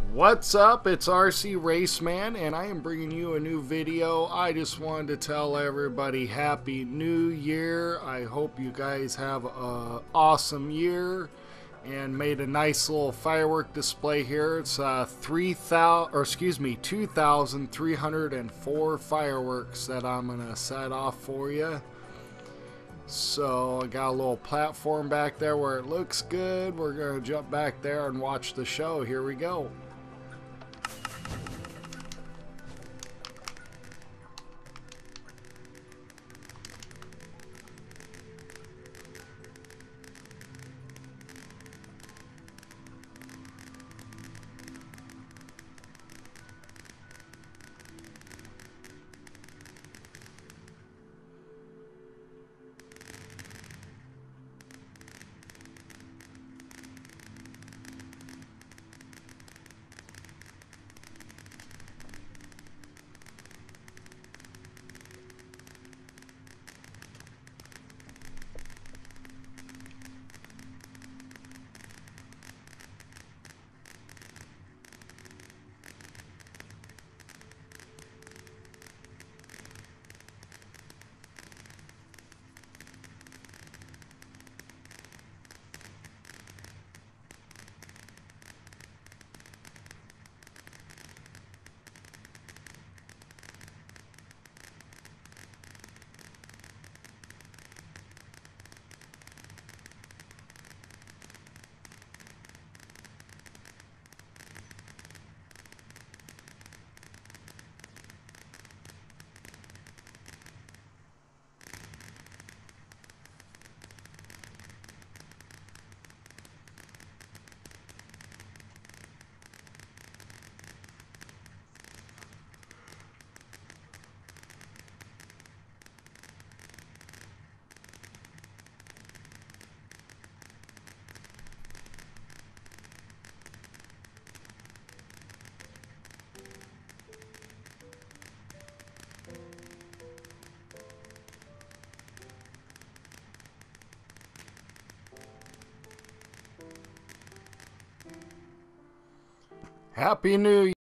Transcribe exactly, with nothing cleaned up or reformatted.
What's up? It's R C Raceman, and I am bringing you a new video. I just wanted to tell everybody Happy New Year. I hope you guys have an awesome year and made a nice little firework display here. It's uh, three thousand, or excuse me, two thousand three hundred four fireworks that I'm gonna set off for you. So I got a little platform back there where it looks good. We're gonna jump back there and watch the show. Here we go. Happy New Year.